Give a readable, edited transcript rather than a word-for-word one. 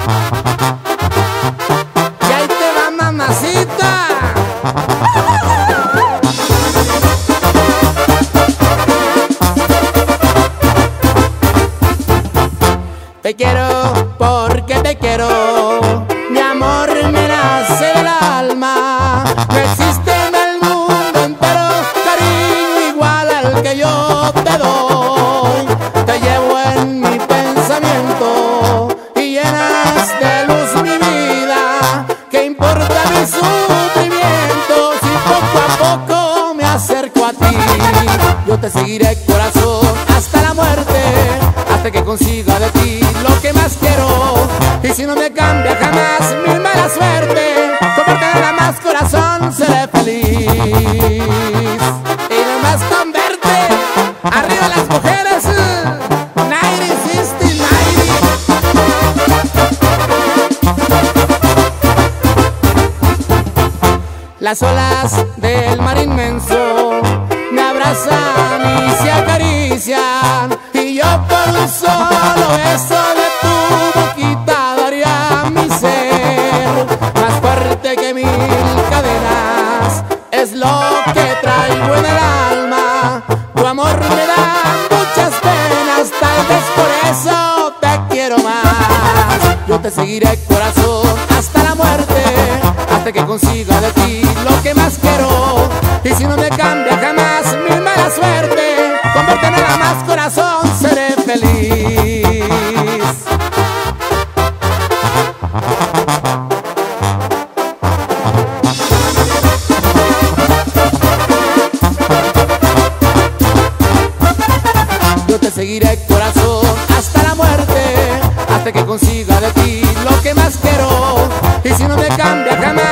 Y ahí te va, mamacita. Te quiero porque te quiero, mi amor me nace del alma. No existe en el mundo entero cariño igual al que yo te doy. Te llevo en mi pensamiento y llenas de luz mi vida. ¿Qué importa mi sufrimiento si poco a poco me acerco a ti? Yo te seguiré, corazón, hasta la muerte, hasta que consiga de ti lo que más quiero. Y si no me cambia jamás mi mala suerte, convertiré nada más, corazón, seré feliz. Y nomás con verte, arriba las mujeres, 90, 60, 90. Las olas del mar inmenso me abrazan y se acarician, y yo por un solo beso de tu boquita daría mi ser. Más fuerte que 1000 cadenas es lo que traigo en el alma. Tu amor me da muchas penas, tal vez por eso te quiero más. Yo te seguiré, corazón, hasta la muerte, hasta que consiga de ti lo que más quiero. Y si no me cambia jamás mi mala suerte, conviérteme nada más, corazón, seré feliz. Yo te seguiré, corazón, hasta la muerte, hasta que consiga de ti lo que más quiero. Y si no me cambia jamás